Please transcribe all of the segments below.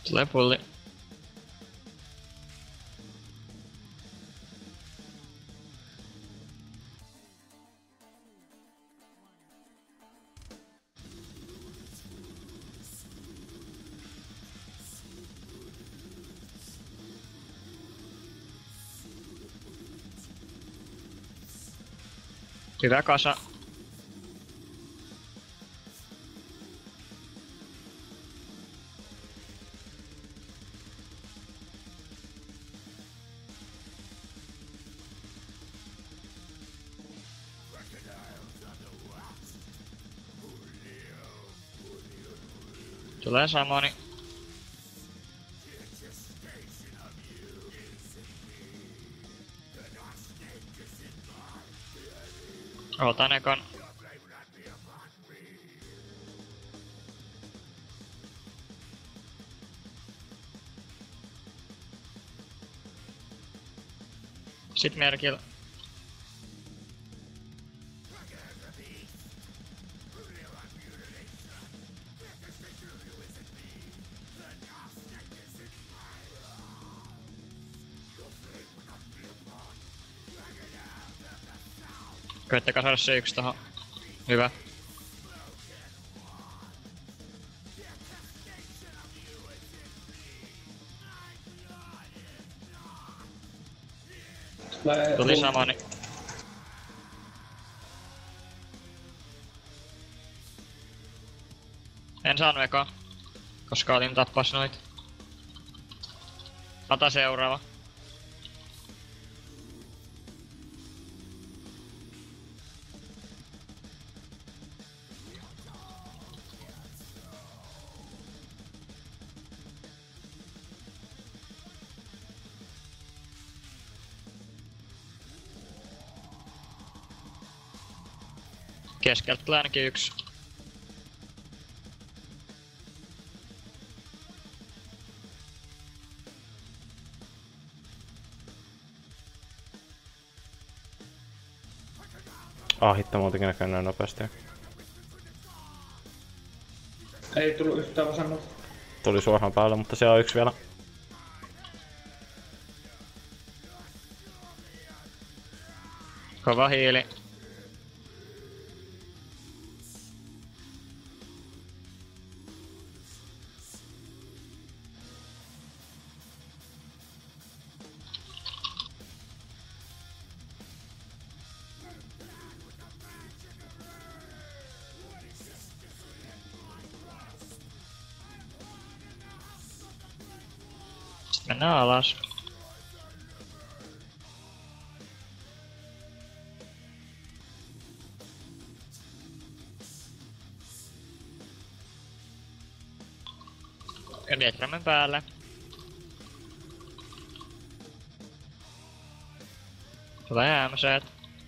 Tulee pulli. Hyvä kasa. Tulee samoni. Otan ekan. Sit merkillä. Koittakaa saada se yks tohon. Hyvä. Tuli samani. En saanut ekaa, koska olin tappas noit. Ota seuraava. Keskeltä tulee ainakin yks. Hitto muutenkin näköinen näin nopeasti. Ei tullut yhtään vasemmalta. Tuli suoraan päälle, mutta siellä on yksi vielä. Kova hiili. Sitten mennään alas. Detramen päälle. Tulee äämöseet.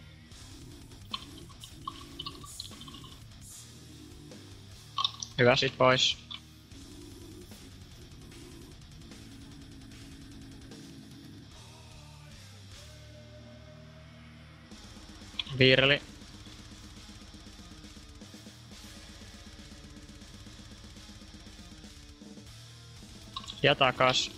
Hyvä, sit pois. Virli. Ja takas.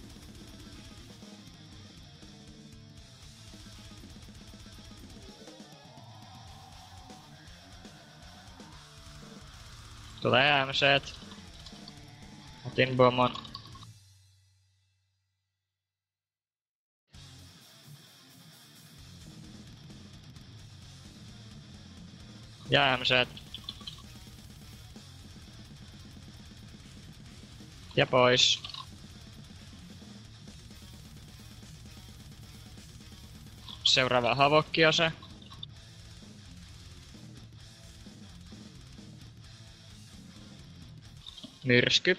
Tulee äämöseet. Otin bomon. Ja äämöseet. Ja pois. Seuraava havokkiase. Myrsky.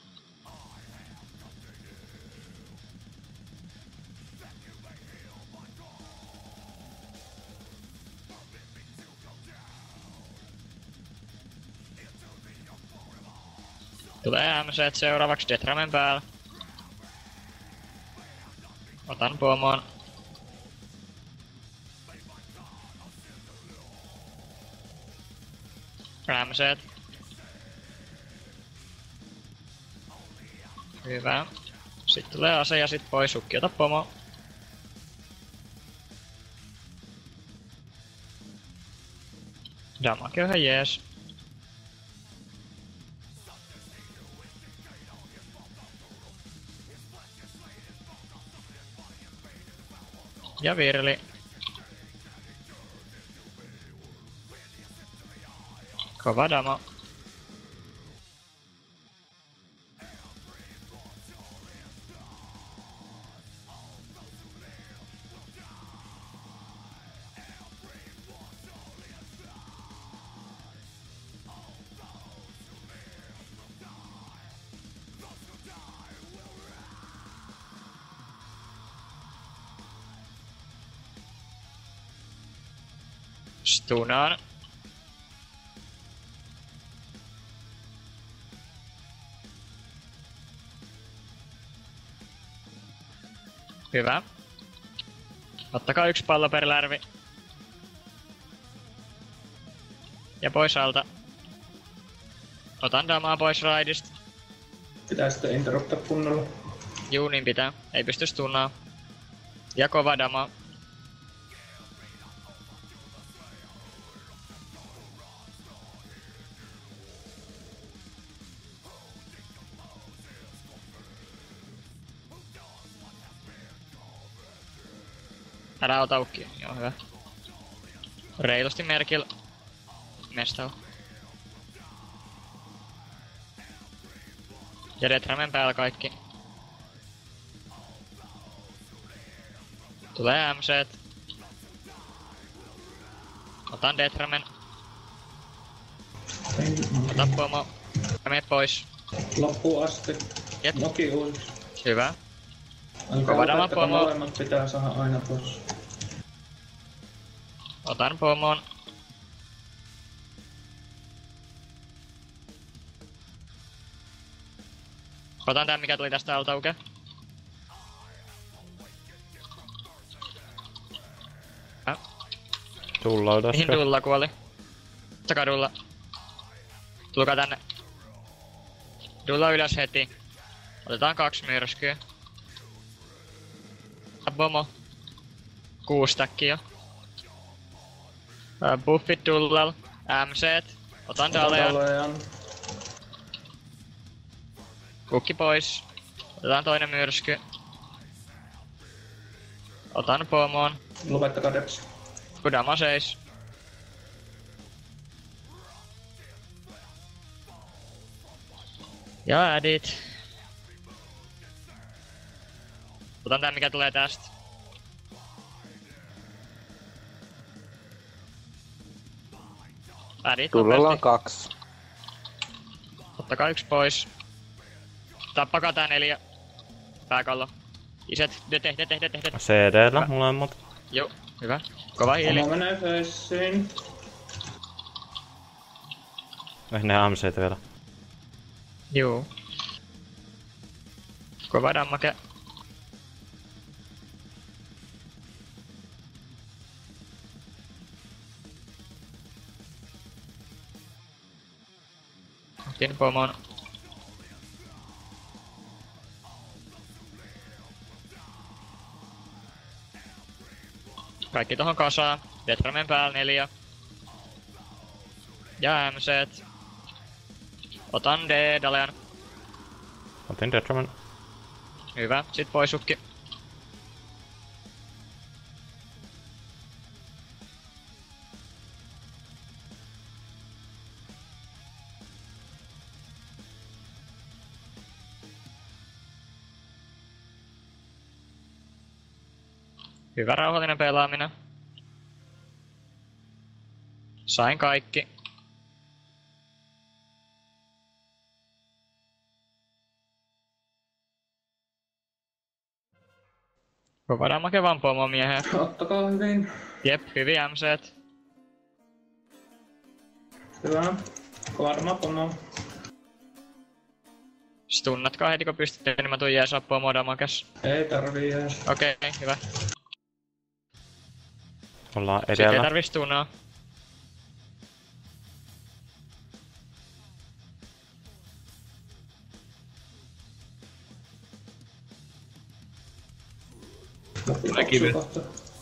Tulee MC:t seuraavaksi Detramen päällä. Otan pomon. MC:t. Hyvä. Sitten tulee ase ja sit pois. Sukki, ota pomo. Damage on ihan jees. Ja virli. Kova dama. Stunaan. Hyvä. Ottakaa 1 pallo per lärvi. Ja pois alta. Otan damaa pois raidista. Pitää sitten interruptaa kunnolla. Juu, niin pitää. Ei pysty stunnaa. Ja kova dama. Älä ota ukkia. Joo, hyvä. Reilusti merkillä. Mestau. Ja Detramen päällä kaikki. Tulee MCt. Otan Detramen. Ota pomo. Ja mene pois. Loppuu asti. Jep. Noki uusiksi. Hyvä. Alkaa Kova dama lopettakaa, pomo. molemmat pitää saada aina pois. Otan pomon. Otan tän mikä tuli tästä alta uke. Tullaan Mihin tästä. Dulla kuoli? Ottakaa Dulla. Tulkaa tänne. Dulla ylös heti. Otetaan 2 myrskyä. Bomo. 6 stackia. Buffit Dullal. MCt. Otan Dalean. Dalean. Kukki pois. Otetaan toinen myrsky. Otan pomon. Lopettakaa Deps. Kudama seis. Ja ädit. Otan tän mikä tulee tästä. Ädit Tullella on nopeasti. 2. Ottakaa 1 pois. Tappakaa tää 4. Pääkallo. Iset. Dete. CD-llä molemmat. Joo, hyvä. Kova hiili. Oma menee feissiin. Ne AMCt vielä. Juu. Kova dammake. Otin pomon. Kaikki tohon kasaan. Detramen päällä 4. Ja MCt. Otan Dalean. Otin Detramen. Hyvä. Sit pois sukki. Hyvä rauhallinen pelaaminen. Sain kaikki. Kova damage vaan pomomiehen. Ottakaa hyvin. Jep, hyviä MCt. Hyvä. Kova dama pomo. Stunnatkaa heti kun pystytte, niin mä tuun jeesaa pomo damakes. Ei tarvii ees. Okei, hyvä. Ollaan Sitten ei edellä. tarvi stunnaa. juoksuu kohta.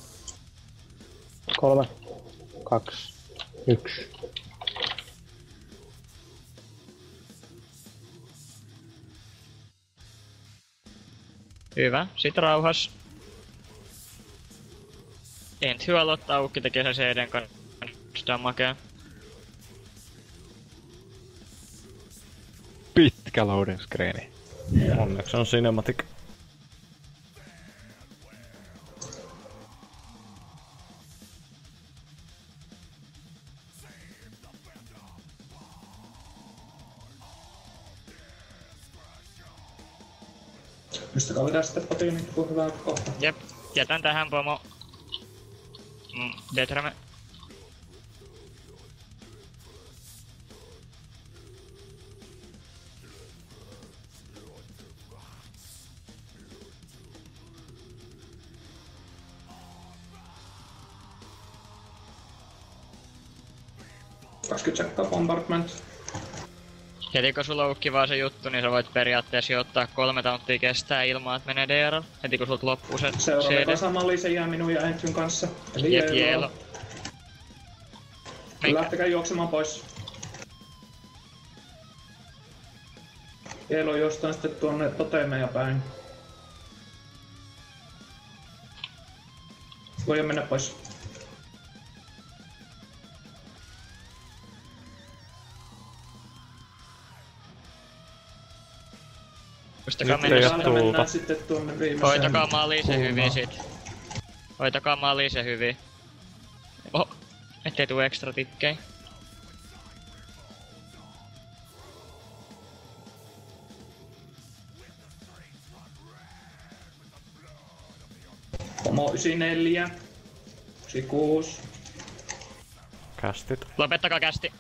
3, 2, 1. Hyvä, sit rauhas. Ensi aloittaa aukki tekee sen CDn kanssa damakea. Pitkä loading screeni. Onneksi on cinematic. Pystytkää vetää sitten potiin, kun hyvää kohta. Jep, jätän tähän pomo. Detrame. Sekkaa bombardment. Heti kun sulla on kivaa se juttu, niin sä voit periaatteessa jo ottaa 3 tauntia kestää ilman, että menee DRL. Heti kun sulta loppuu se Seuraava CD. kasamallisen jää minun ja Entryn kanssa. Eli Jep, Jeelo. Lähtekää juoksemaan pois. Jeelo jostain sitten tuonne totemeja päin. Voi mennä pois. Muistakaa Nyt ei mennä. oo Täältä tulta. mennään sitten tuonne viimeiseen. Hoitakaa maaliin se kulmaan. hyvin sit. Hoitakaa maaliin se hyvin. Oho, ettei tuu extra tikkei. Pomo 94. 96. Kästit. Lopettakaa kästi.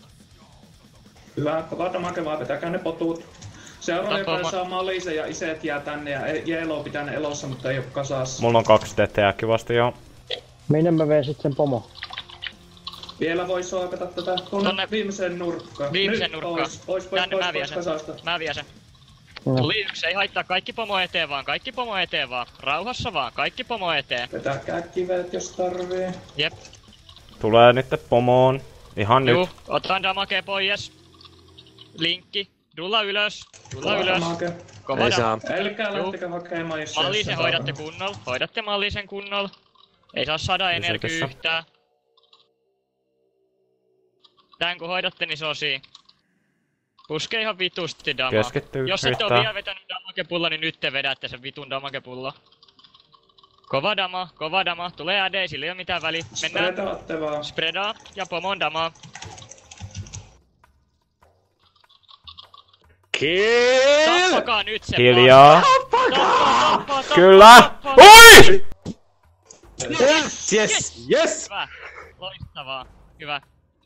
Hyvä, kova damage vaan, vetäkää ne potut. Seuraava Tappaa joka saa malisen ja iset jää tänne ja Jeelo pitää ne elossa, mutta ei oo kasassa. Mulla on 2 TTääkin vasta joo. Minne mä veen sit sen pomo? Vielä voi soikata tätä tuonne Tonne viimeiseen nurkkaan. viimeiseen Nyt nurkkaan. Pois Tänne mä vien sen. kasasta. Mä vien sen. No. Tuli yksi, ei haittaa. Kaikki pomo eteen vaan, kaikki pomo eteen vaan. Rauhassa vaan, kaikki pomo eteen. Vetäkää kivet jos tarvii. Jep. Tulee nyt pomoon. Ihan Juu, nyt. otan damage pois. Linkki. Dulla ylös. Dulla Kova ylös. damage. Kova Ei saa. Älkää Juu. lähtekää hakemaan jos Mallisen saa. hoidatte kunnolla. Hoidatte mallisen kunnolla. Ei saa saada energiaa Pysykässä. yhtään. Tän kun hoidatte, niin se on siinä. Puske ihan vitusti damaa. Keskittyy Jos et oo yhtään. vielä vetänyt damagepulla, niin nyt te vedätte sen vitun damagepulla. Kova dama. Tulee AD, sillä ei oo mitään väliä. Mennään. Spreadaatte vaan. Spreadaa ja pomon damaa. Tappakaa nyt se Hiljaa. Tappa. Kyllä! Oi! Yes! Hyvä. Loistavaa. Hyvä.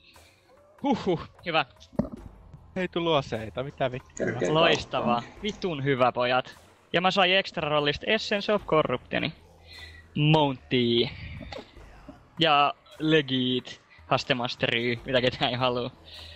Hyvä. Ei tullu aseita, mitä vittua. Kerkee Loistavaa. Vitun hyvä, pojat. Ja mä sain extra rollista Essence of Corruptioni. Mounty. Ja Legit. Hastemastery, mitä ketään ei haluu.